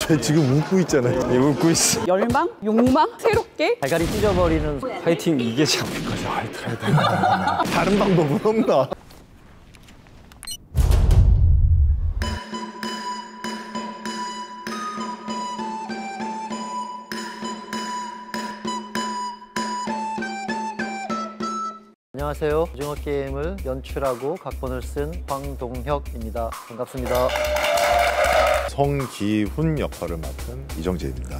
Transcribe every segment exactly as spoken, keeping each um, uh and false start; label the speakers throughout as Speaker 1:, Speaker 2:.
Speaker 1: 쟤 지금 웃고 있잖아요.
Speaker 2: 얘 웃고 있어.
Speaker 3: 열망? 욕망? 새롭게?
Speaker 4: 대가리 찢어버리는
Speaker 2: 파이팅 이게 참.
Speaker 1: 다른 방법은 없나?
Speaker 4: 안녕하세요. 오징어 게임을 연출하고 각본을 쓴 황동혁입니다. 반갑습니다.
Speaker 1: 성기훈 역할을 맡은 이정재입니다.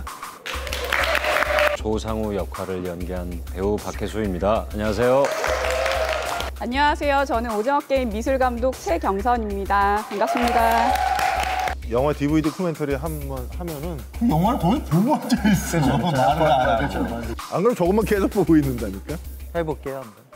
Speaker 2: 조상우 역할을 연기한 배우 박혜수입니다. 안녕하세요.
Speaker 3: 안녕하세요. 저는 오징어 게임 미술감독 최경선입니다. 반갑습니다.
Speaker 1: 영화 디브이디 코멘터리 한번 하면은
Speaker 5: 영화를 거의 보고 앉아있어. 말을 안 하죠.
Speaker 1: 안 그럼 저것만 계속 보고 있는다니까?
Speaker 4: 해볼게요, 한번.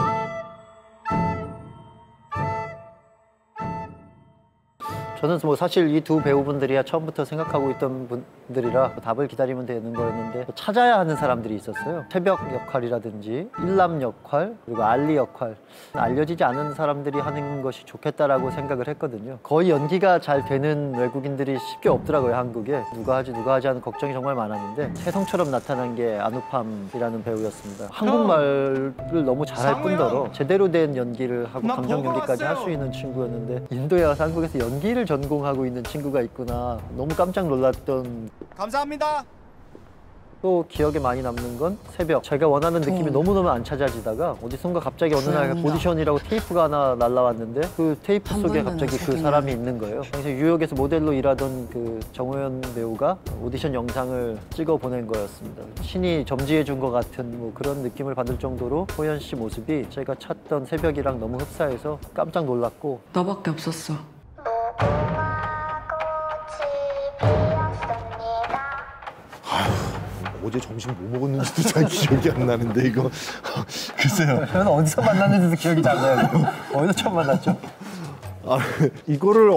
Speaker 4: 저는 뭐 사실 이 두 배우분들이야 처음부터 생각하고 있던 분들이라 답을 기다리면 되는 거였는데 찾아야 하는 사람들이 있었어요. 새벽 역할이라든지 일남 역할, 그리고 알리 역할. 알려지지 않은 사람들이 하는 것이 좋겠다라고 생각을 했거든요. 거의 연기가 잘 되는 외국인들이 쉽게 없더라고요, 한국에. 누가 하지 누가 하지 하는 걱정이 정말 많았는데 혜성처럼 나타난 게 안우팜이라는 배우였습니다. 한국말을 너무 잘할 뿐더러 제대로 된 연기를 하고 감정 연기까지 할 수 있는 친구였는데 인도에 와서 한국에서 연기를 전공하고 있는 친구가 있구나. 너무 깜짝 놀랐던.
Speaker 5: 감사합니다.
Speaker 4: 또 기억에 많이 남는 건 새벽. 제가 원하는 느낌이 너무너무 안 찾아지다가 어디선가 갑자기 어느 날 오디션이라고 테이프가 하나 날라왔는데 그 테이프 속에 갑자기 그 사람이 있는 거예요. 당시 뉴욕에서 모델로 일하던 그 정호연 배우가 오디션 영상을 찍어 보낸 거였습니다. 신이 점지해 준 것 같은 뭐 그런 느낌을 받을 정도로 호연 씨 모습이 제가 찾던 새벽이랑 너무 흡사해서 깜짝 놀랐고.
Speaker 6: 너밖에 없었어.
Speaker 1: 어제 점심 뭐 먹었는지도 잘 기억이 안 나는데 이거 글쎄요.
Speaker 4: 저는 어디서 만났는지도 기억이 잘 나요. 어디서 처음 만났죠?
Speaker 1: 아, 이거를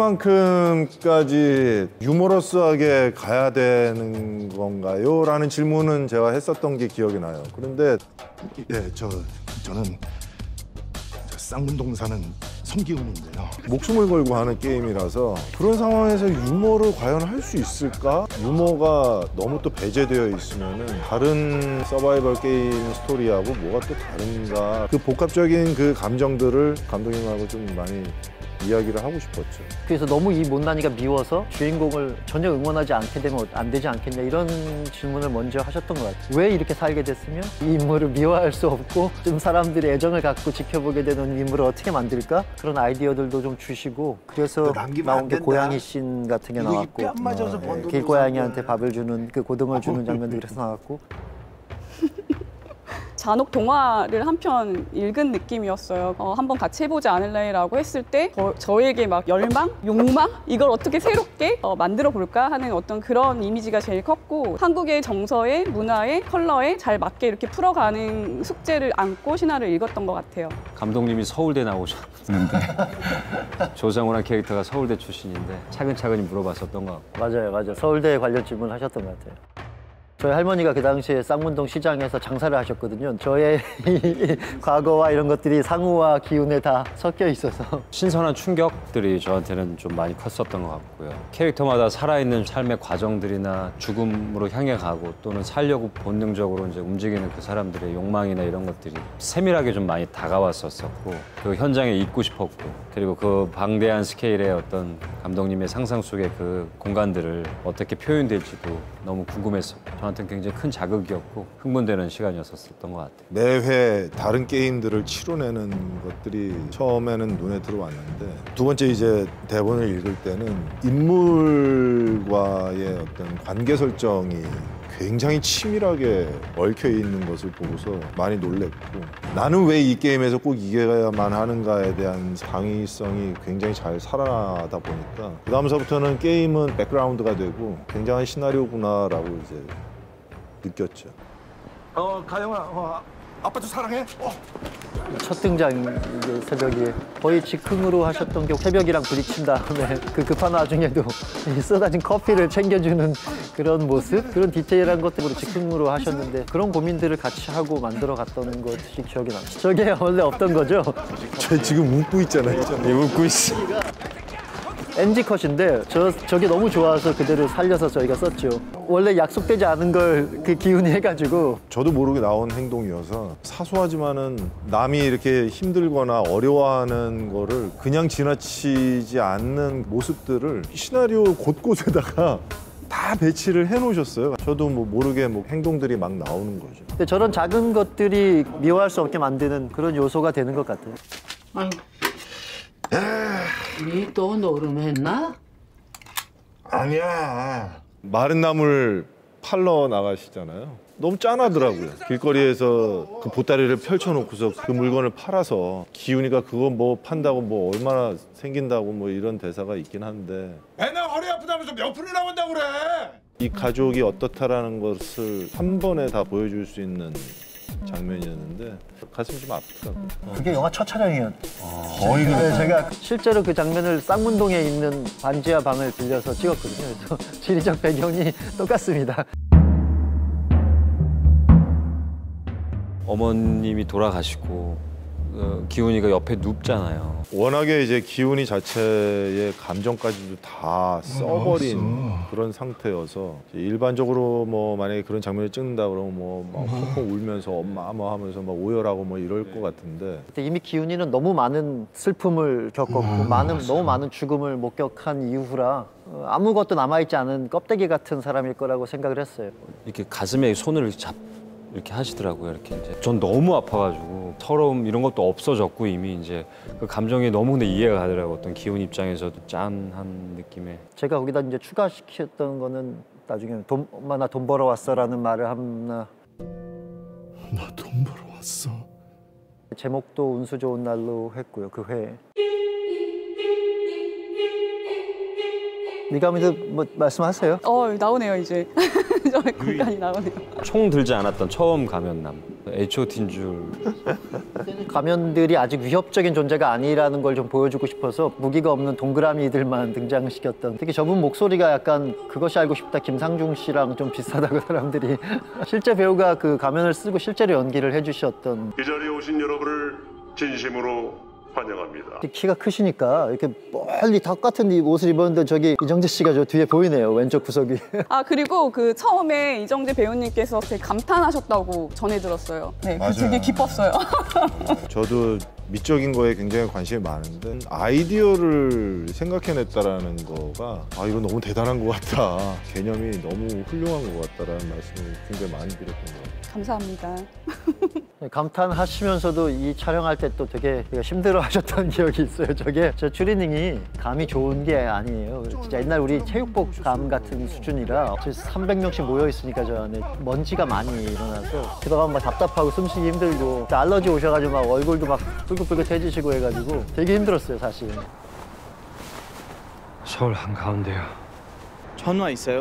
Speaker 1: 얼마만큼까지 유머러스하게 가야 되는 건가요? 라는 질문은 제가 했었던 게 기억이 나요. 그런데
Speaker 5: 예, 저 저는 저 쌍문동 사는 성기훈인데요.
Speaker 1: 목숨을 걸고 하는 게임이라서 그런 상황에서 유머를 과연 할 수 있을까? 유머가 너무 또 배제되어 있으면은 다른 서바이벌 게임 스토리하고 뭐가 또 다른가? 그 복합적인 그 감정들을 감독님하고 좀 많이 이야기를 하고 싶었죠.
Speaker 4: 그래서 너무 이 못난이가 미워서 주인공을 전혀 응원하지 않게 되면 안 되지 않겠냐 이런 질문을 먼저 하셨던 것 같아요. 왜 이렇게 살게 됐으면 이 인물을 미워할 수 없고 좀 사람들이 애정을 갖고 지켜보게 되는 인물을 어떻게 만들까? 그런 아이디어들도 좀 주시고 그래서 나온 게 고양이 씬 같은 게 나왔고 어, 네. 길고양이한테 밥을 주는 그 고등어를 주는 장면도 그래서 나왔고
Speaker 3: 잔혹 동화를 한 편 읽은 느낌이었어요. 어, 한번 같이 해보지 않을래? 라고 했을 때 저, 저에게 막 열망? 욕망? 이걸 어떻게 새롭게 어, 만들어 볼까 하는 어떤 그런 이미지가 제일 컸고 한국의 정서에, 문화에, 컬러에 잘 맞게 이렇게 풀어가는 숙제를 안고 신화를 읽었던 것 같아요.
Speaker 2: 감독님이 서울대 나오셨는데 조상우란 캐릭터가 서울대 출신인데 차근차근히 물어봤었던 것 같고.
Speaker 4: 맞아요, 맞아요. 서울대 관련 질문을 하셨던 것 같아요. 저희 할머니가 그 당시에 쌍문동 시장에서 장사를 하셨거든요. 저의 과거와 이런 것들이 상우와 기훈에 다 섞여 있어서
Speaker 2: 신선한 충격들이 저한테는 좀 많이 컸었던 것 같고요. 캐릭터마다 살아있는 삶의 과정들이나 죽음으로 향해 가고 또는 살려고 본능적으로 이제 움직이는 그 사람들의 욕망이나 이런 것들이 세밀하게 좀 많이 다가왔었고 그 현장에 있고 싶었고 그리고 그 방대한 스케일의 어떤 감독님의 상상 속의 그 공간들을 어떻게 표현될지도 너무 궁금했었고 저한테는 굉장히 큰 자극이었고 흥분되는 시간이었었던 것 같아요.
Speaker 1: 매회 다른 게임들을 치러내는 것들이 처음에는 눈에 들어왔는데 두 번째 이제 대본을 읽을 때는 인물과의 어떤 관계 설정이 굉장히 치밀하게 얽혀 있는 것을 보고서 많이 놀랬고 나는 왜 이 게임에서 꼭 이겨야만 하는가에 대한 당위성이 굉장히 잘 살아나다 보니까 그 다음서부터는 게임은 백그라운드가 되고 굉장한 시나리오구나라고 이제 느꼈죠.
Speaker 5: 어, 가영아, 어, 아빠도 사랑해. 어.
Speaker 4: 첫 등장 이제 새벽이 거의 즉흥으로 하셨던 게 새벽이랑 부딪힌 다음에 그 급한 와중에도 이 쏟아진 커피를 챙겨주는 그런 모습, 그런 디테일한 것들로 즉흥으로 하셨는데 그런 고민들을 같이 하고 만들어 갔다는 것이 기억이 납니다. 저게 원래 없던 거죠?
Speaker 1: 쟤 지금 웃고 있잖아요.
Speaker 2: 얘 웃고 있어.
Speaker 4: 엔지 컷인데 저, 저게 너무 좋아서 그대로 살려서 저희가 썼죠. 원래 약속되지 않은 걸 그 기훈이 해가지고.
Speaker 1: 저도 모르게 나온 행동이어서 사소하지만은 남이 이렇게 힘들거나 어려워하는 거를 그냥 지나치지 않는 모습들을 시나리오 곳곳에다가 다 배치를 해놓으셨어요. 저도 뭐 모르게 뭐 행동들이 막 나오는 거죠.
Speaker 4: 근데 저런 작은 것들이 미워할 수 없게 만드는 그런 요소가 되는 것 같아요.
Speaker 6: 아니, 니 또 노름했나?
Speaker 5: 아니야.
Speaker 1: 마른 나물 팔러 나가시잖아요. 너무 짠하더라고요. 길거리에서 그 보따리를 펼쳐놓고서 그 물건을 팔아서 기훈이가 그거 뭐 판다고 뭐 얼마나 생긴다고 뭐 이런 대사가 있긴 한데
Speaker 5: 맨날 허리 아프다면서 몇 푼을 나온다고 그래.
Speaker 1: 이 가족이 어떻다라는 것을 한 번에 다 보여줄 수 있는 장면이었는데 가슴이 좀 아프더라고요.
Speaker 4: 그게 영화 첫 촬영이었죠. 거의 네, 제가 실제로 그 장면을 쌍문동에 있는 반지하 방을 빌려서 찍었거든요. 그래서 지리적 배경이 똑같습니다.
Speaker 2: 어머님이 돌아가시고 어, 기훈이가 옆에 눕잖아요.
Speaker 1: 워낙에 이제 기훈이 자체의 감정까지도 다 써버린 그런 상태여서 일반적으로 뭐 만약에 그런 장면을 찍는다 그러면 뭐 막 펑펑 울면서 엄마 뭐 하면서 막 오열하고 뭐 이럴 것 같은데
Speaker 4: 그때 이미 기훈이는 너무 많은 슬픔을 겪었고 음, 많은 맞아. 너무 많은 죽음을 목격한 이후라 아무것도 남아있지 않은 껍데기 같은 사람일 거라고 생각을 했어요.
Speaker 2: 이렇게 가슴에 손을 잡 이렇게 하시더라고요. 이렇게 이제 전 너무 아파가지고 서러움 이런 것도 없어졌고 이미 이제 그 감정이 너무 근데 이해가 가더라고. 어떤 기훈 입장에서도 짠한 느낌에.
Speaker 4: 제가 거기다 이제 추가시켰던 거는 나중에 돈, 엄마 나 돈 벌어 왔어라는 말을 하나.
Speaker 5: 나 돈 벌어 왔어.
Speaker 4: 제목도 운수 좋은 날로 했고요. 그 회에. 미가미도 뭐 말씀하세요?
Speaker 3: 어 나오네요 이제. 저 공간이 나오네요.
Speaker 2: 총 들지 않았던 처음 가면남. 에이치 오 티인 줄.
Speaker 4: 가면들이 아직 위협적인 존재가 아니라는 걸 좀 보여주고 싶어서 무기가 없는 동그라미들만 등장시켰던 특히 저분 목소리가 약간 그것이 알고 싶다 김상중 씨랑 좀 비슷하다고 사람들이 실제 배우가 그 가면을 쓰고 실제로 연기를 해주셨던
Speaker 7: 이 자리에 오신 여러분을 진심으로 환영합니다.
Speaker 4: 키가 크시니까 이렇게 멀리 똑같은 옷을 입었는데 저기 이정재 씨가 저 뒤에 보이네요. 왼쪽 구석이.
Speaker 3: 아 그리고 그 처음에 이정재 배우님께서 되게 감탄하셨다고 전해 들었어요. 네, 그 되게 기뻤어요.
Speaker 1: 저도 미적인 거에 굉장히 관심이 많은데 아이디어를 생각해냈다라는 거가 아 이건 너무 대단한 것 같다. 개념이 너무 훌륭한 것 같다라는 말씀을 굉장히 많이 드렸던 것 같아요.
Speaker 3: 감사합니다.
Speaker 4: 감탄하시면서도 이 촬영할 때 또 되게 힘들어하셨던 기억이 있어요. 저게 저 추리닝이 감이 좋은 게 아니에요. 진짜 옛날 우리 체육복 감 같은 수준이라 삼백 명씩 모여 있으니까 저 안에 먼지가 많이 일어나서 들어가면 막 답답하고 숨쉬기 힘들고 알러지 오셔가지고 막 얼굴도 막 붉긋붉긋해지시고 해가지고 되게 힘들었어요 사실.
Speaker 8: 서울 한가운데요.
Speaker 9: 전화 있어요?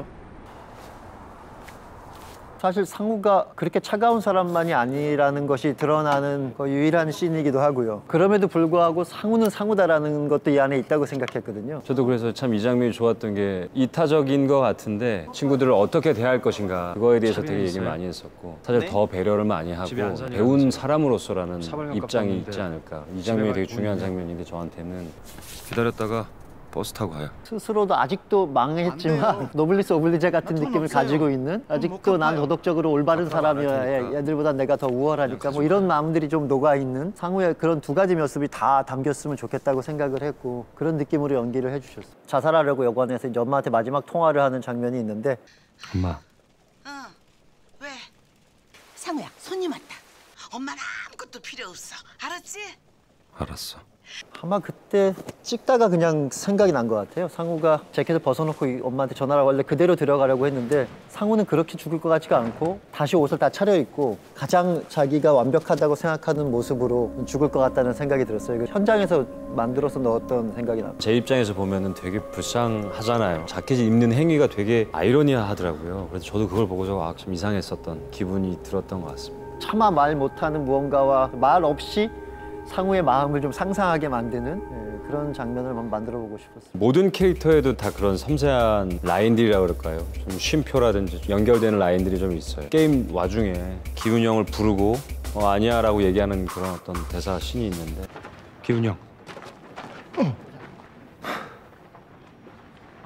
Speaker 4: 사실 상우가 그렇게 차가운 사람만이 아니라는 것이 드러나는 거의 유일한 씬이기도 하고요. 그럼에도 불구하고 상우는 상우다라는 것도 이 안에 있다고 생각했거든요.
Speaker 2: 저도 그래서 참 이 장면이 좋았던 게 이타적인 것 같은데 친구들을 어떻게 대할 것인가 그거에 대해서 되게 얘기 많이 했었고 사실
Speaker 9: 네?
Speaker 2: 더 배려를 많이 하고 배운 사람으로서라는 입장이 있지 않을까. 이 장면이 되게 중요한 장면인데 저한테는 기다렸다가 버스 타고 가요.
Speaker 4: 스스로도 아직도 망했지만 노블리스 오블리제 같은 느낌을 없어요. 가지고 있는 아직도 난 도덕적으로 올바른 사람이야. 얘들보다 내가 더 우월하니까 뭐 이런 마음들이 좀 녹아있는 상우의 그런 두 가지 모습이 다 담겼으면 좋겠다고 생각을 했고 그런 느낌으로 연기를 해주셨어요. 자살하려고 여관에서 이제 엄마한테 마지막 통화를 하는 장면이 있는데
Speaker 2: 엄마.
Speaker 10: 어, 왜? 상우야, 손님 왔다. 엄마는 아무것도 필요 없어. 알았지?
Speaker 2: 알았어.
Speaker 4: 아마 그때 찍다가 그냥 생각이 난 것 같아요. 상우가 재킷을 벗어놓고 엄마한테 전화를 원래 그대로 들어가려고 했는데 상우는 그렇게 죽을 것 같지가 않고 다시 옷을 다 차려입고 가장 자기가 완벽하다고 생각하는 모습으로 죽을 것 같다는 생각이 들었어요. 현장에서 만들어서 넣었던 생각이 나요.
Speaker 2: 제 입장에서 보면은 되게 불쌍하잖아요. 자켓을 입는 행위가 되게 아이러니하더라고요. 그래서 저도 그걸 보고서 아, 좀 이상했었던 기분이 들었던 것 같습니다.
Speaker 4: 차마 말 못하는 무언가와 말 없이 상우의 마음을 좀 상상하게 만드는 예, 그런 장면을 한번 만들어보고 싶었어요.
Speaker 2: 모든 캐릭터에도 다 그런 섬세한 라인들이라고 그럴까요? 좀 쉼표라든지 연결되는 라인들이 좀 있어요. 게임 와중에 기훈 형을 부르고 어, 아니야 라고 얘기하는 그런 어떤 대사 씬이 있는데
Speaker 8: 기훈 형. 어.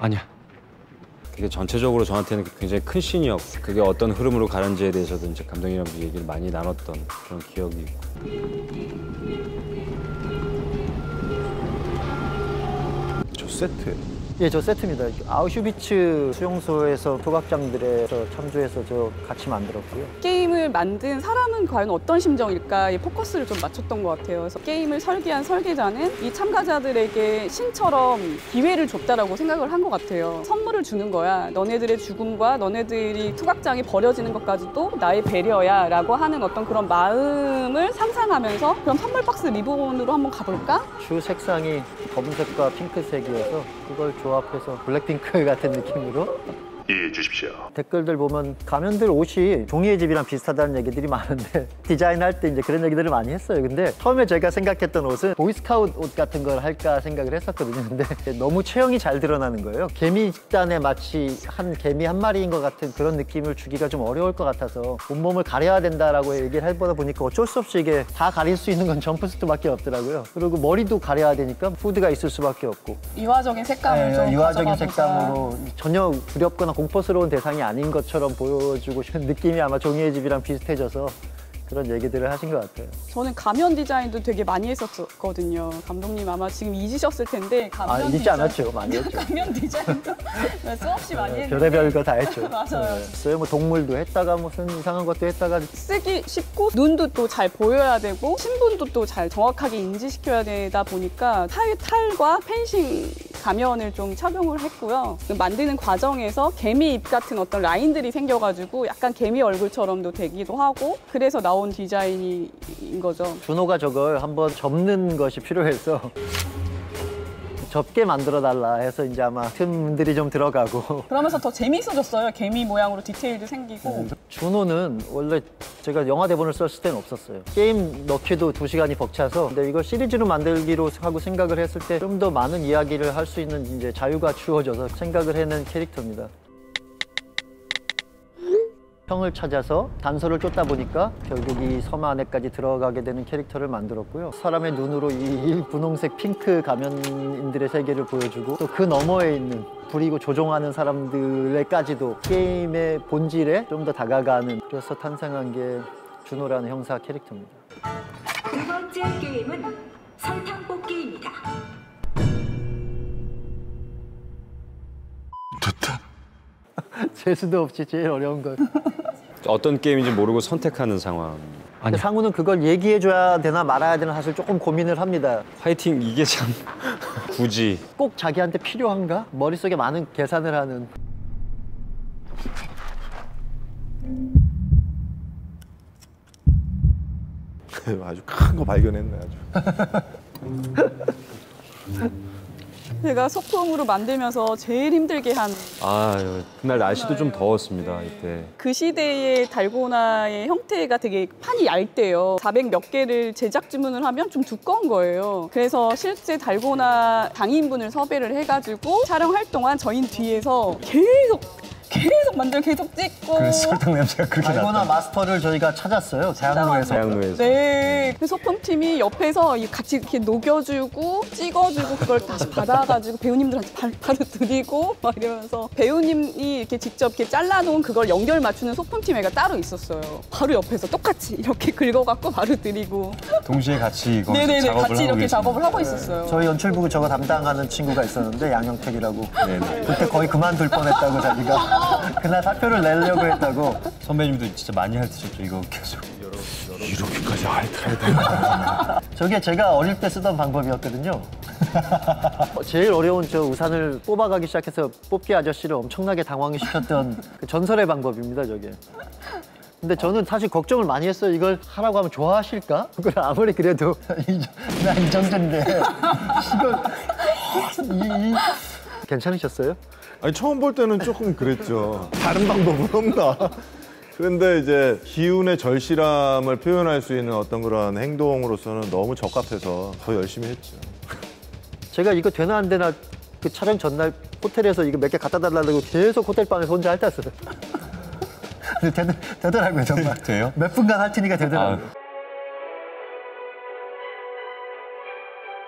Speaker 2: 아니야. 그게 전체적으로 저한테는 굉장히 큰 씬이었고 그게 어떤 흐름으로 가는지에 대해서도 이제 감독님이랑 얘기를 많이 나눴던 그런 기억이 있고.
Speaker 1: 저 세트.
Speaker 4: 예, 저 세트입니다. 아우슈비츠 수용소에서 소각장들에서 참조해서 저 같이 만들었고요.
Speaker 3: 게임을 만든 사람은 과연 어떤 심정일까에 포커스를 좀 맞췄던 것 같아요. 그래서 게임을 설계한 설계자는 이 참가자들에게 신처럼 기회를 줬다라고 생각을 한 것 같아요. 선물을 주는 거야. 너네들의 죽음과 너네들이 투각장이 버려지는 것까지도 나의 배려야 라고 하는 어떤 그런 마음을 상상하면서 그럼 선물 박스 리본으로 한번 가볼까?
Speaker 4: 주 색상이 검은색과 핑크색이어서 그걸 조합해서 블랙핑크 같은 느낌으로
Speaker 7: 이해해 주십시오.
Speaker 4: 댓글들 보면 가면들 옷이 종이의 집이랑 비슷하다는 얘기들이 많은데 디자인할 때 이제 그런 얘기들을 많이 했어요. 근데 처음에 제가 생각했던 옷은 보이스카우트 옷 같은 걸 할까 생각을 했었거든요. 근데 너무 체형이 잘 드러나는 거예요. 개미 집단에 마치 한 개미 한 마리인 것 같은 그런 느낌을 주기가 좀 어려울 것 같아서 온몸을 가려야 된다라고 얘기를 해보다 보니까 어쩔 수 없이 이게 다 가릴 수 있는 건 점프스트밖에 없더라고요. 그리고 머리도 가려야 되니까 후드가 있을 수밖에 없고
Speaker 3: 이화적인 색감을
Speaker 4: 네,
Speaker 3: 좀
Speaker 4: 이화적인
Speaker 3: 가져가
Speaker 4: 색감으로 전혀 두렵거나 공포스러운 대상이 아닌 것처럼 보여주고 싶은 느낌이 아마 종이의 집이랑 비슷해져서 그런 얘기들을 하신 것 같아요.
Speaker 3: 저는 가면 디자인도 되게 많이 했었거든요. 감독님 아마 지금 잊으셨을 텐데 가면
Speaker 4: 아, 잊지
Speaker 3: 디자인...
Speaker 4: 않았죠. 많이 했죠.
Speaker 3: 가면 디자인도 수없이 많이 했는데
Speaker 4: 별의별 거 다 했죠.
Speaker 3: 맞아요.
Speaker 4: 네. 뭐 동물도 했다가 무슨 이상한 것도 했다가
Speaker 3: 쓰기 쉽고 눈도 또 잘 보여야 되고 신분도 또 잘 정확하게 인지시켜야 되다 보니까 탈, 탈과 펜싱 가면을 좀 착용을 했고요. 만드는 과정에서 개미 입 같은 어떤 라인들이 생겨가지고 약간 개미 얼굴처럼도 되기도 하고 그래서 나온 디자인인 거죠.
Speaker 4: 준호가 저걸 한번 접는 것이 필요해서 접게 만들어달라 해서 이제 아마 틈들이 좀 들어가고
Speaker 3: 그러면서 더 재미있어졌어요. 개미 모양으로 디테일도 생기고.
Speaker 4: 준호는 원래 제가 영화 대본을 썼을 때는 없었어요. 게임 넣기도 두 시간이 벅차서 근데 이걸 시리즈로 만들기로 하고 생각을 했을 때 좀 더 많은 이야기를 할 수 있는 이제 자유가 주어져서 생각을 해낸 캐릭터입니다. 형을 찾아서 단서를 쫓다 보니까 결국 이 섬 안에까지 들어가게 되는 캐릭터를 만들었고요. 사람의 눈으로 이 분홍색 핑크 가면인들의 세계를 보여주고 또 그 너머에 있는 부리고 조종하는 사람들에까지도 게임의 본질에 좀 더 다가가는 그래서 탄생한 게 준호라는 형사 캐릭터입니다.
Speaker 8: 두 번째 게임은 설탕 뽑기입니다.
Speaker 1: 좋다.
Speaker 4: 재수도 없이 제일 어려운 걸.
Speaker 2: 어떤 게임인지 모르고 선택하는 상황.
Speaker 4: 아니 상우는 그걸 얘기해줘야 되나 말아야 되나 사실 조금 고민을 합니다.
Speaker 2: 화이팅 이게 참 굳이
Speaker 4: 꼭 자기한테 필요한가? 머릿속에 많은 계산을 하는.
Speaker 1: 아주 큰 거 발견했네 아주.
Speaker 3: 제가 소품으로 만들면서 제일 힘들게 한
Speaker 2: 아 그날 날씨도 좀 더웠습니다 이때.
Speaker 3: 그 시대의 달고나의 형태가 되게 판이 얇대요. 사백 몇 개를 제작 주문을 하면 좀 두꺼운 거예요. 그래서 실제 달고나 장인분을 섭외를 해가지고 촬영할 동안 저희 뒤에서 계속 계속 만들고 계속 찍고.
Speaker 5: 그래서 설탕 냄새가 그렇게 났다.
Speaker 4: 달고나 마스터를 저희가 찾았어요. 대학로에서.
Speaker 2: 대학로에서.
Speaker 3: 네. 그 소품팀이 옆에서 같이 이렇게 녹여주고 찍어주고 그걸 다시 받아가지고 배우님들한테 바, 바로 드리고 막 이러면서 배우님이 이렇게 직접 이렇게 잘라놓은 그걸 연결 맞추는 소품팀애가 따로 있었어요. 바로 옆에서 똑같이 이렇게 긁어갖고 바로 드리고.
Speaker 5: 동시에 같이 이거
Speaker 3: 네네네.
Speaker 5: 작업을
Speaker 3: 같이
Speaker 5: 하고
Speaker 3: 이렇게
Speaker 5: 계십니다.
Speaker 3: 작업을 하고 있었어요.
Speaker 4: 저희 연출부가 저거 담당하는 친구가 있었는데 양영택이라고. 그때 거의 그만둘 뻔했다고 자기가. 그날 사표를 내려고 했다고.
Speaker 5: 선배님도 진짜 많이 핥으셨죠 이거 계속.
Speaker 1: 이렇게까지 핥아야 되나?
Speaker 4: 저게 제가 어릴 때 쓰던 방법이었거든요. 제일 어려운 저 우산을 뽑아가기 시작해서 뽑기 아저씨를 엄청나게 당황시켰던 그 전설의 방법입니다, 저게. 근데 저는 사실 걱정을 많이 했어요. 이걸 하라고 하면 좋아하실까? 그걸 아무리 그래도 나 이 정도인데 이걸 이, 이... 괜찮으셨어요?
Speaker 1: 아니 처음 볼 때는 조금 그랬죠. 다른 방법은 없나? 그런데 이제 기훈의 절실함을 표현할 수 있는 어떤 그런 행동으로서는 너무 적합해서 더 열심히 했죠.
Speaker 4: 제가 이거 되나 안 되나 그 촬영 전날 호텔에서 이거 몇 개 갖다 달라고 계속 호텔방에서 혼자 핥았어요. 근데 되, 되더라고요 정말.
Speaker 5: 돼요?
Speaker 4: 몇 분간 핥으니까 되더라고요.
Speaker 5: 아.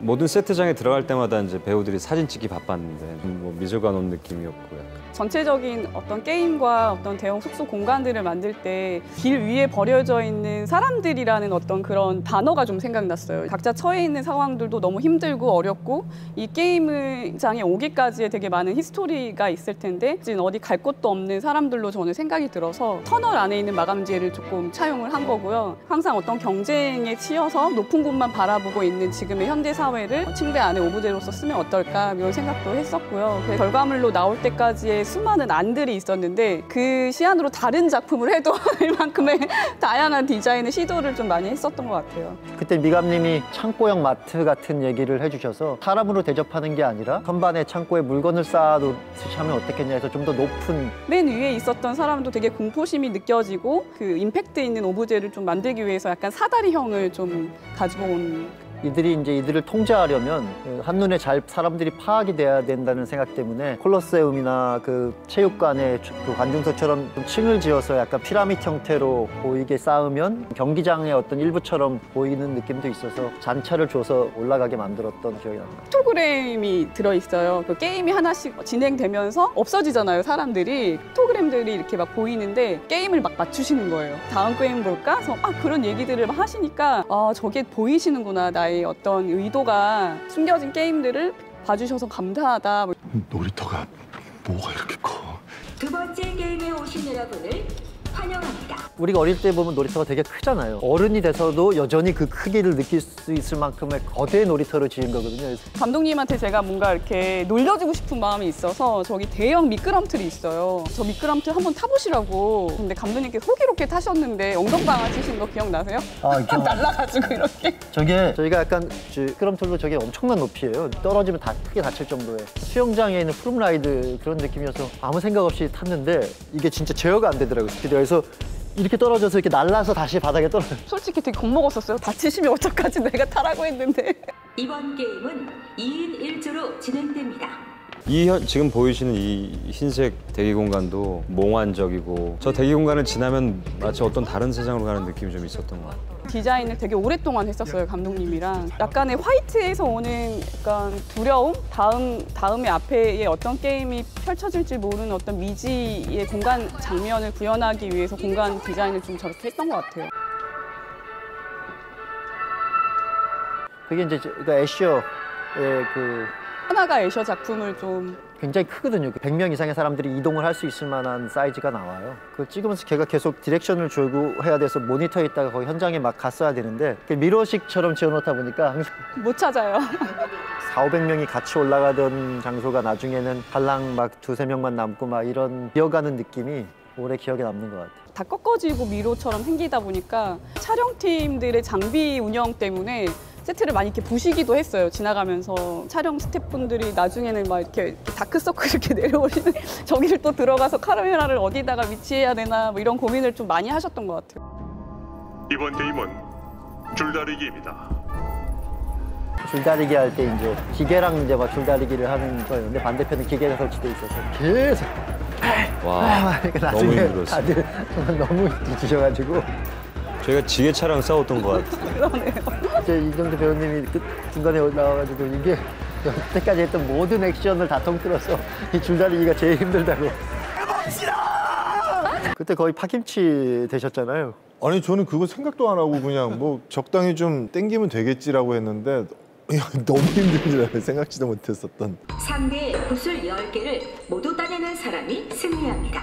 Speaker 2: 모든 세트장에 들어갈 때마다 이제 배우들이 사진 찍기 바빴는데 뭐 미술관 온 느낌이었고 약간.
Speaker 3: 전체적인 어떤 게임과 어떤 대형 숙소 공간들을 만들 때 길 위에 버려져 있는 사람들이라는 어떤 그런 단어가 좀 생각났어요. 각자 처해 있는 상황들도 너무 힘들고 어렵고 이 게임장에 오기까지의 되게 많은 히스토리가 있을 텐데 어디 갈 곳도 없는 사람들로 저는 생각이 들어서 터널 안에 있는 마감재를 조금 차용을 한 거고요. 항상 어떤 경쟁에 치여서 높은 곳만 바라보고 있는 지금의 현대 사회를 침대 안에 오브제로서 쓰면 어떨까 이런 생각도 했었고요. 그 결과물로 나올 때까지의 수많은 안들이 있었는데 그 시안으로 다른 작품을 해도 할 만큼의 다양한 디자인의 시도를 좀 많이 했었던 것 같아요.
Speaker 4: 그때 미감님이 창고형 마트 같은 얘기를 해주셔서 사람으로 대접하는 게 아니라 선반에 창고에 물건을 쌓아놓듯이 하면 어떻겠냐 해서 좀 더 높은
Speaker 3: 맨 위에 있었던 사람도 되게 공포심이 느껴지고 그 임팩트 있는 오브제를 좀 만들기 위해서 약간 사다리형을 좀 가지고 온
Speaker 4: 이들이 이제 이들을 통제하려면 한눈에 잘 사람들이 파악이 돼야 된다는 생각 때문에 콜로세움이나 그 체육관에 그 관중석처럼 좀 층을 지어서 약간 피라미드 형태로 보이게 쌓으면 경기장의 어떤 일부처럼 보이는 느낌도 있어서 잔차를 줘서 올라가게 만들었던 기억이 납니다.
Speaker 3: 픽토그램이 들어있어요. 그 게임이 하나씩 진행되면서 없어지잖아요, 사람들이. 픽토그램들이 이렇게 막 보이는데 게임을 막 맞추시는 거예요. 다음 게임 볼까? 그래서 아, 그런 얘기들을 막 하시니까 아, 저게 보이시는구나. 나의 어떤 의도가 숨겨진 게임들을 봐주셔서 감사하다.
Speaker 5: 놀이터가 뭐가 이렇게 커?
Speaker 8: 두 번째 게임에 오신 여러분을 환영합니다.
Speaker 4: 우리가 어릴 때 보면 놀이터가 되게 크잖아요. 어른이 돼서도 여전히 그 크기를 느낄 수 있을 만큼의 거대 놀이터를 지은 거거든요. 그래서
Speaker 3: 감독님한테 제가 뭔가 이렇게 놀려주고 싶은 마음이 있어서 저기 대형 미끄럼틀이 있어요. 저 미끄럼틀 한번 타보시라고. 근데 감독님께서 호기롭게 타셨는데 엉덩방아 치신 거 기억나세요?
Speaker 4: 아, 기억...
Speaker 3: 날라가지고 이렇게.
Speaker 4: 저게 저희가 약간 미끄럼틀도 저게 엄청난 높이예요. 떨어지면 다 크게 다칠 정도의 수영장에 있는 푸름라이드 그런 느낌이어서 아무 생각 없이 탔는데 이게 진짜 제어가 안 되더라고요. 그래서 이렇게 떨어져서 이렇게 날라서 다시 바닥에 떨어져요.
Speaker 3: 솔직히 되게 겁먹었었어요. 다치시면 어떡하지 내가 타라고 했는데.
Speaker 8: 이번 게임은 이인 일조로 진행됩니다.
Speaker 2: 이 현, 지금 보이시는 이 흰색 대기 공간도 몽환적이고 저 대기 공간을 지나면 마치 어떤 다른 세상으로 가는 느낌이 좀 있었던 것 같아요.
Speaker 3: 디자인을 되게 오랫동안 했었어요, 감독님이랑. 약간의 화이트에서 오는 약간 두려움? 다음, 다음에 앞에 어떤 게임이 펼쳐질지 모르는 어떤 미지의 공간 장면을 구현하기 위해서 공간 디자인을 좀 저렇게 했던 것 같아요.
Speaker 4: 그게 이제 그러니까 애쉬어의 그
Speaker 3: 하나가 애셔 작품을 좀
Speaker 4: 굉장히 크거든요. 백 명 이상의 사람들이 이동을 할 수 있을 만한 사이즈가 나와요. 그걸 찍으면서 걔가 계속 디렉션을 주고 해야 돼서 모니터에 있다가 거기 현장에 막 갔어야 되는데 미러식처럼 지어놓다 보니까 항상
Speaker 3: 못 찾아요.
Speaker 4: 사오백 명이 같이 올라가던 장소가 나중에는 발랑 막 두세 명만 남고 막 이런 기어가는 느낌이 오래 기억에 남는 것 같아요.
Speaker 3: 다 꺾어지고 미로처럼 생기다 보니까 촬영팀들의 장비 운영 때문에 세트를 많이 이렇게 부시기도 했어요. 지나가면서 촬영 스태프분들이 나중에는 막 이렇게 다크서클 이렇게 내려오시는 저기를 또 들어가서 카메라를 어디다가 위치해야 되나 뭐 이런 고민을 좀 많이 하셨던 것 같아요.
Speaker 7: 이번 게임은 줄다리기입니다.
Speaker 4: 줄다리기 할 때 이제 기계랑 이제 막 줄다리기를 하는 거예요. 근데 반대편에 기계가 설치돼 있어서 계속
Speaker 2: 와, 너무 힘들었어요.
Speaker 4: 다들 너무 뒤지셔가지고
Speaker 2: 저희가 지게차랑 싸웠던 것 같아요.
Speaker 3: 그러네요.
Speaker 4: 이제 이정도 배우님이 그 중간에 나와가지고 이게 여태까지 했던 모든 액션을 다 통틀어서 이 줄다리기가 제일 힘들다고. 그때 거의 파김치 되셨잖아요.
Speaker 1: 아니 저는 그거 생각도 안 하고 그냥 뭐 적당히 좀 땡기면 되겠지라고 했는데 너무 힘들더라고요. 생각지도 못했었던.
Speaker 8: 상대의 구슬 열 개를 모두 따내는 사람이 승리합니다.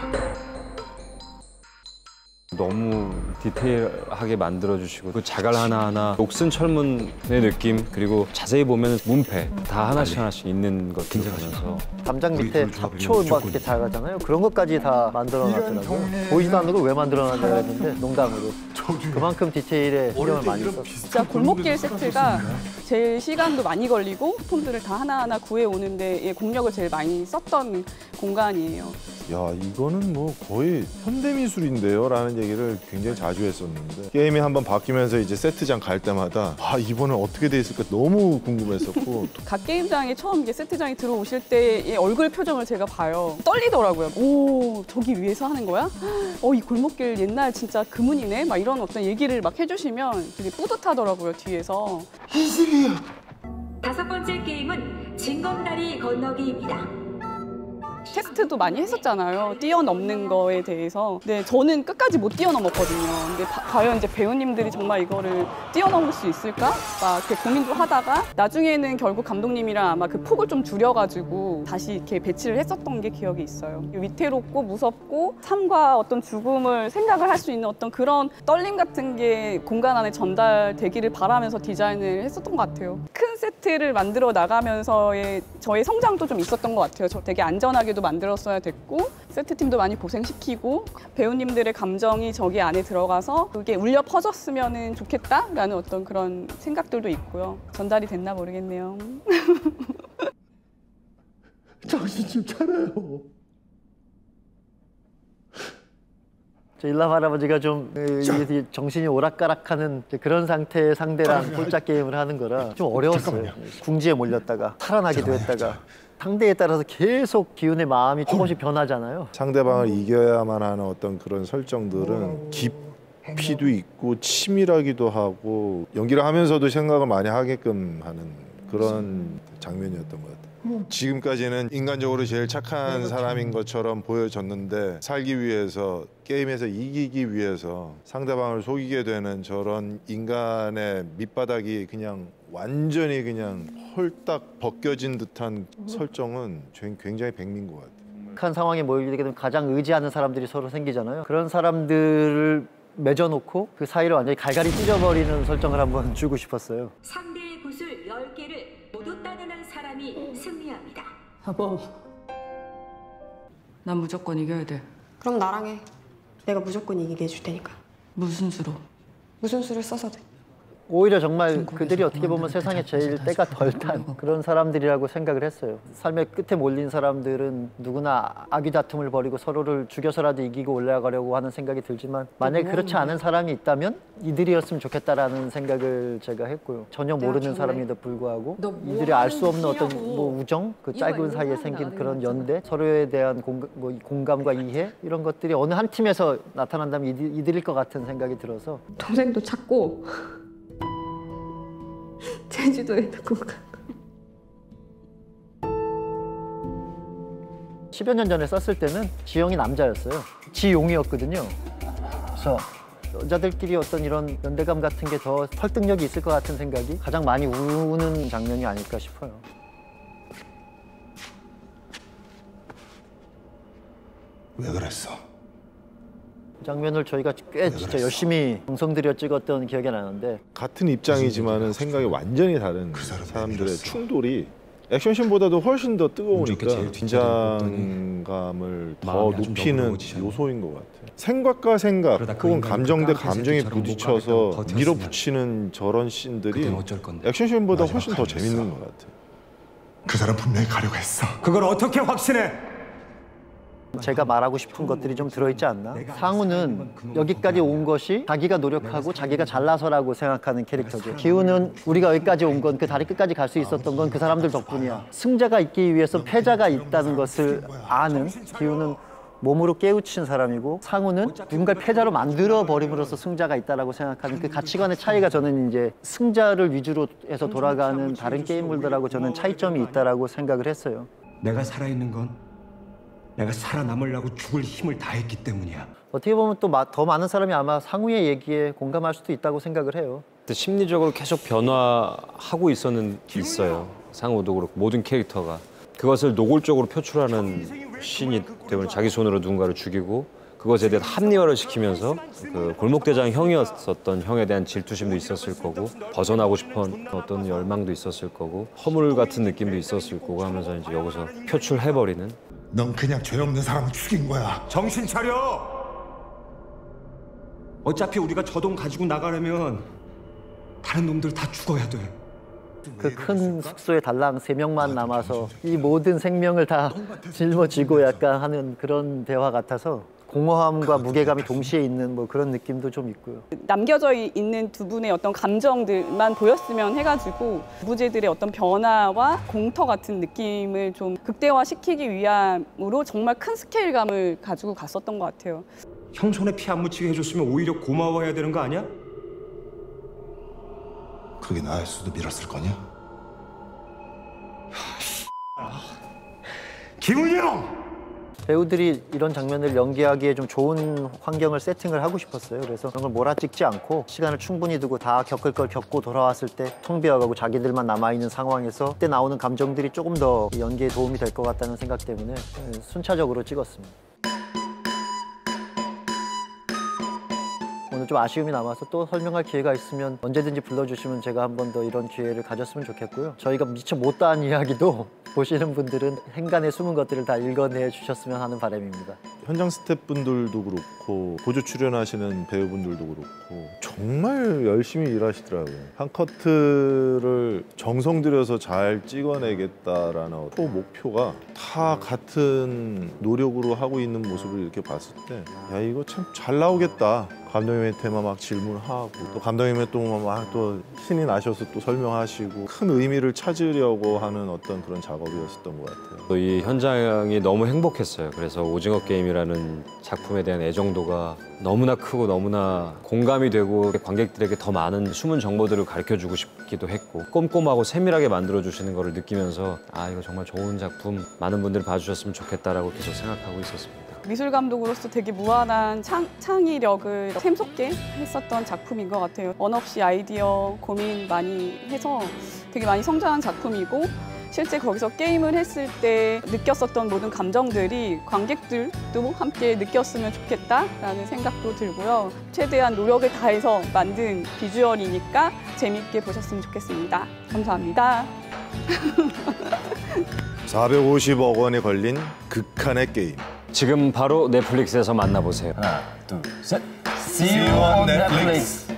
Speaker 2: 너무 디테일하게 만들어주시고 그 자갈 하나하나 녹슨 철문의 느낌 그리고 자세히 보면 문패 다 하나씩 하나씩 있는 것 같아서
Speaker 4: 담장 밑에 잡초 막 이렇게 잘 가잖아요. 그런 것까지 다 만들어놨더라고요. 보이지도 않는 걸 왜 만들어놨냐 했는데 농담으로 그만큼 디테일에 신경을 많이 썼어요.
Speaker 3: 진짜 골목길 세트가 제일 시간도 많이 걸리고 폼들을 다 하나하나 구해오는 데에 공력을 제일 많이 썼던 공간이에요.
Speaker 1: 야 이거는 뭐 거의 현대미술인데요 라는 얘기를 굉장히 자주 했었는데 게임이 한번 바뀌면서 이제 세트장 갈 때마다 아 이번엔 어떻게 돼 있을까 너무 궁금했었고
Speaker 3: 각 게임장에 처음 이제 세트장에 들어오실 때의 얼굴 표정을 제가 봐요. 떨리더라고요. 오 저기 위에서 하는 거야? 어 이 골목길 옛날 진짜 금은이네? 막 이런 어떤 얘기를 막 해주시면 되게 뿌듯하더라고요 뒤에서.
Speaker 8: 다섯 게임은 징검다리 건너기입니다.
Speaker 3: 테스트도 많이 했었잖아요. 뛰어넘는 거에 대해서. 근데 저는 끝까지 못 뛰어넘었거든요. 근데 바, 과연 이제 배우님들이 정말 이거를 뛰어넘을 수 있을까? 막 이렇게 고민도 하다가 나중에는 결국 감독님이랑 아마 그 폭을 좀 줄여가지고 다시 이렇게 배치를 했었던 게 기억이 있어요. 위태롭고 무섭고 삶과 어떤 죽음을 생각을 할 수 있는 어떤 그런 떨림 같은 게 공간 안에 전달되기를 바라면서 디자인을 했었던 것 같아요. 큰 세트를 만들어 나가면서의 저의 성장도 좀 있었던 것 같아요. 저 되게 안전하게도 만들었어야 됐고 세트팀도 많이 고생시키고 배우님들의 감정이 저기 안에 들어가서 그게 울려 퍼졌으면 좋겠다라는 어떤 그런 생각들도 있고요. 전달이 됐나 모르겠네요.
Speaker 5: 정신 좀 차려요.
Speaker 4: 저 일남 할아버지가 좀 정신이 오락가락하는 그런 상태의 상대랑 폴짝 게임을 하는 거라 좀 어려웠어요. 잠깐만요. 궁지에 몰렸다가 살아나기도 했다가 상대에 따라서 계속 기훈의 마음이 조금씩 변하잖아요.
Speaker 1: 상대방을 이겨야만 하는 어떤 그런 설정들은 깊이도 있고 치밀하기도 하고 연기를 하면서도 생각을 많이 하게끔 하는 그런 장면이었던 것 같아요. 지금까지는 인간적으로 제일 착한 사람인 것처럼 보여졌는데 살기 위해서 게임에서 이기기 위해서 상대방을 속이게 되는 저런 인간의 밑바닥이 그냥 완전히 그냥 홀딱 벗겨진 듯한 설정은 굉장히 백미인 것 같아요.
Speaker 4: 한 상황에 모이게 되면 가장 의지하는 사람들이 서로 생기잖아요. 그런 사람들을 맺어놓고 그 사이를 완전히 갈갈이 찢어버리는 설정을 한번 주고 싶었어요.
Speaker 8: 상대의 구슬 열 개를 모두 따내는 사람이 승리합니다.
Speaker 11: 여보, 난 무조건 이겨야 돼.
Speaker 12: 그럼 나랑 해. 내가 무조건 이기게 해줄 테니까.
Speaker 11: 무슨 수로?
Speaker 12: 무슨 수를 써서 돼.
Speaker 4: 오히려 정말 그들이 어떻게 보면 세상에 제일 때가 덜 탄 그런 사람들이라고 생각을 했어요. 삶의 끝에 몰린 사람들은 누구나 악의 다툼을 벌이고 서로를 죽여서라도 이기고 올라가려고 하는 생각이 들지만 만약에 그렇지 않은 사람이 있다면 이들이었으면 좋겠다라는 생각을 제가 했고요. 전혀 모르는 사람에도 불구하고 이들이 알 수 없는 어떤 뭐 우정, 그 짧은 사이에 생긴 그런 연대, 서로에 대한 공감, 뭐 공감과 이해 이런 것들이 어느 한 팀에서 나타난다면 이들, 이들일 것 같은 생각이 들어서
Speaker 12: 동생도 찾고 제주도에 두고 가.
Speaker 4: 십여 년 전에 썼을 때는 지영이 남자였어요. 지용이었거든요. 그래서 여자들끼리 어떤 이런 연대감 같은 게 더 설득력이 있을 것 같은 생각이 가장 많이 우는 장면이 아닐까 싶어요.
Speaker 5: 왜 그랬어?
Speaker 4: 그 장면을 저희가 꽤 진짜 열심히 정성 들여 찍었던 기억이 나는데
Speaker 1: 같은 입장이지만은 생각이 완전히 다른 그 사람들의 충돌이 액션씬보다도 훨씬 더 뜨거우니까 긴장감을 더 높이는 요소인 것 같아요. 생각과 생각 혹은 감정 대 감정이 부딪혀서 밀어붙이는 저런 씬들이 액션씬보다 훨씬 더 재밌는 것 같아요.
Speaker 5: 그 사람 분명히 가려고 했어. 그걸 어떻게 확신해?
Speaker 4: 제가 말하고 싶은 것들이 좀 들어있지 않나? 상우는 여기까지 온 것이 자기가 노력하고 자기가 잘나서라고 생각하는 캐릭터죠. 기훈은 우리가 여기까지 온 건 그 다리 끝까지 갈 수 있었던 건 그 사람들 덕분이야. 승자가 있기 위해서 패자가 있다는 것을 아는 기훈은 몸으로 깨우친 사람이고 상우는 누군가를 패자로 만들어버림으로써 승자가 있다고 생각하는 그 가치관의 차이가 저는 이제 승자를 위주로 해서 돌아가는 다른 게임물들하고 저는 차이점이 있다고 생각을 했어요.
Speaker 5: 내가 살아있는 건 내가 살아남으려고 죽을 힘을 다했기 때문이야.
Speaker 4: 어떻게 보면 또 더 많은 사람이 아마 상우의 얘기에 공감할 수도 있다고 생각을 해요.
Speaker 2: 심리적으로 계속 변화하고 있었는 있어요. 상우도 그렇고 모든 캐릭터가 그것을 노골적으로 표출하는 신이 때문에 자기 손으로 누군가를 죽이고 그것에 대한 합리화를 시키면서 그 골목대장 형이었었던 형에 대한 질투심도 있었을 거고 벗어나고 싶은 어떤 열망도 있었을 거고 허물 같은 느낌도 있었을 거고 하면서 이제 여기서 표출해버리는.
Speaker 5: 넌 그냥 죄 없는 사람을 죽인 거야. 정신 차려! 어차피 우리가 저 돈 가지고 나가려면 다른 놈들 다 죽어야 돼.
Speaker 4: 그 큰 숙소에 달랑 세 명만 남아서 이 모든 생명을 다 짊어지고 약간 하는 그런 대화 같아서 공허함과 무게감이 동시에 있는 뭐 그런 느낌도 좀 있고요.
Speaker 3: 남겨져 있는 두 분의 어떤 감정들만 보였으면 해가지고 부부제들의 어떤 변화와 공터 같은 느낌을 좀 극대화시키기 위함으로 정말 큰 스케일감을 가지고 갔었던 것 같아요.
Speaker 5: 형 손에 피 안 묻히게 해줬으면 오히려 고마워해야 되는 거 아니야? 그게 나였어도 밀었을 거냐? 기훈이 형!
Speaker 4: 배우들이 이런 장면을 연기하기에 좀 좋은 환경을 세팅을 하고 싶었어요. 그래서 그런 걸 몰아찍지 않고 시간을 충분히 두고 다 겪을 걸 겪고 돌아왔을 때 텅 비어가고 자기들만 남아있는 상황에서 그때 나오는 감정들이 조금 더 연기에 도움이 될 것 같다는 생각 때문에 순차적으로 찍었습니다. 오늘 좀 아쉬움이 남아서 또 설명할 기회가 있으면 언제든지 불러주시면 제가 한 번 더 이런 기회를 가졌으면 좋겠고요. 저희가 미처 못다한 이야기도 보시는 분들은 행간에 숨은 것들을 다 읽어내 주셨으면 하는 바람입니다.
Speaker 1: 현장 스태프분들도 그렇고 보조 출연하시는 배우분들도 그렇고 정말 열심히 일하시더라고요. 한 커트를 정성 들여서 잘 찍어내겠다라는 또 목표가 다 같은 노력으로 하고 있는 모습을 이렇게 봤을 때 야 이거 참 잘 나오겠다. 감독님한테만 막 질문하고 또 감독님은 또 막 또 신이 나셔서 또 설명하시고 큰 의미를 찾으려고 하는 어떤 그런 작업이었었던 것 같아요.
Speaker 2: 이 현장이 너무 행복했어요. 그래서 오징어 게임이라는 작품에 대한 애정도가 너무나 크고 너무나 공감이 되고 관객들에게 더 많은 숨은 정보들을 가르쳐주고 싶기도 했고 꼼꼼하고 세밀하게 만들어주시는 거를 느끼면서 아 이거 정말 좋은 작품 많은 분들이 봐주셨으면 좋겠다라고 계속 생각하고 있었습니다.
Speaker 3: 미술 감독으로서 되게 무한한 창, 창의력을 샘솟게 했었던 작품인 것 같아요. 원 없이 아이디어 고민 많이 해서 되게 많이 성장한 작품이고 실제 거기서 게임을 했을 때 느꼈었던 모든 감정들이 관객들도 함께 느꼈으면 좋겠다라는 생각도 들고요. 최대한 노력을 다해서 만든 비주얼이니까 재밌게 보셨으면 좋겠습니다. 감사합니다.
Speaker 1: 사백오십억 원이 걸린 극한의 게임.
Speaker 2: 지금 바로 넷플릭스에서 만나보세요.
Speaker 13: 하나, 둘, 셋. See you on Netflix.